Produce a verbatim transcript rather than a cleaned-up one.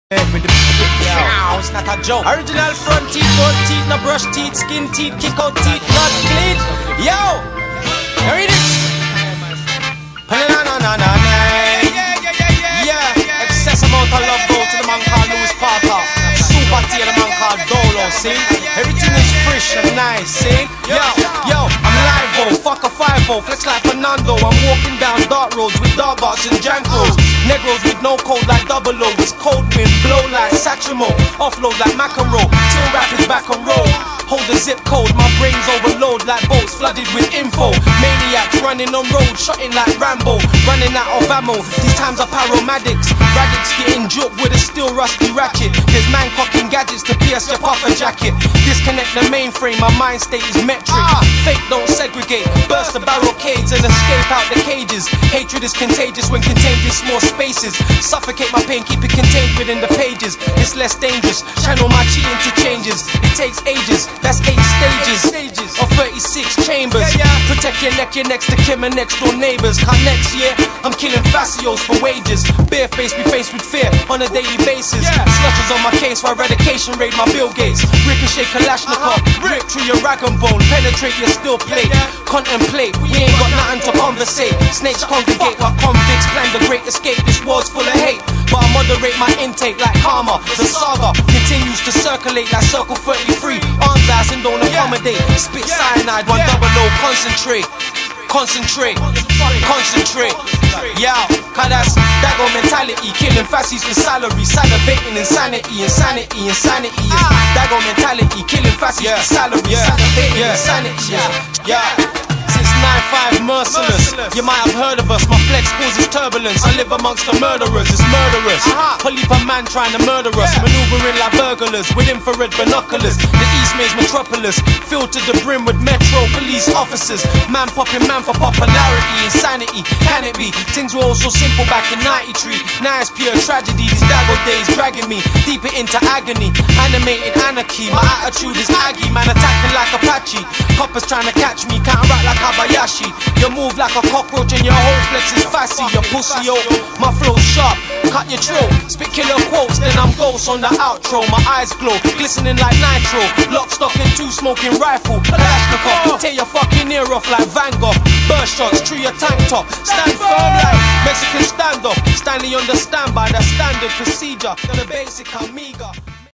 With the yeah, it's not a joke. Original front teeth, gold teeth, no brush teeth, skin teeth, kick out teeth, not clean. Yo, you read it? Na na na na na. Yeah, excess amount of love go to the man called Louis Parker. Super T, the man called Dolo. See, everything is fresh and nice. See, yo, yo, I'm live, fuck a five oh, flex like Fernando. I'm walking down dark roads with dog arts and jankos. Negros with no code like double O. It's cold wind, blow like Satchmo. Offload like Macaron. Till rap is back on road. Hold the zip code, my brains overload like boats flooded with info. Maniacs running on road, shotting like Rambo. Running out of ammo, these times are paromadics. Radix getting juked with a still rusty ratchet. There's man cocking gadgets to pierce your puffer jacket. Disconnect the mainframe, my mind state is metric. Fake don't segregate, burst the barricades and escape out the cages. Hatred is contagious when contained in small spaces. Suffocate my pain, keep it contained within the pages. It's less dangerous, channel my chi into changes. It takes ages, that's eight stages of thirty-six chambers. Protect your neck, your next to Kim and next door neighbors. Cause next year, I'm killing facios for wages. Barefaced, be faced with fear on a daily basis. Slushers on my case for eradication, raid my Bill Gates. Ricochet Kalashnikov, rip through your rag and bone, penetrate your steel plate. Contemplate, we ain't got nothing to conversate. Snakes congregate while convicts plan the great escape. This world's full of hate, but I moderate my intake like karma. The saga continues to circulate like Circle thirty-three. Arms ass and don't accommodate. Spit cyanide, one double O, concentrate. Concentrate, concentrate. Yeah, cause that's dago mentality. Killing fascists for salary. Salivating insanity, insanity, insanity. Dago mentality. Killing fascists for salary. Salivating insanity. Yeah. Since nine five merciless, you might have heard of us. My flex causes turbulence. I live amongst the murderers, it's murderous. Police a man trying to murder us, maneuvering like burglars with infrared binoculars. The East Maze metropolis, filled to the brim with metro police officers. Man popping man for popularity, insanity. Can it be? Things were all so simple back in ninety-three. Now it's pure tragedy. These dago days dragging me deeper into agony. Animated anarchy, my attitude is aggy. Man attacking like Apache. Coppers trying to catch me, counteract like Habayashi. You move like a cockroach and your whole flex is fassy. Your pussy yo, my flow sharp, cut your throat. Spit killer quotes, then I'm ghost on the outro. My eyes glow, glistening like nitro. Lock, stock and two smoking rifle. Kalashnikov, tear your fucking ear off like Van Gogh. Burst shots through your tank top. Stand firm like Mexican standoff. Stanley on the standby, that's standard procedure. The basic Amiga.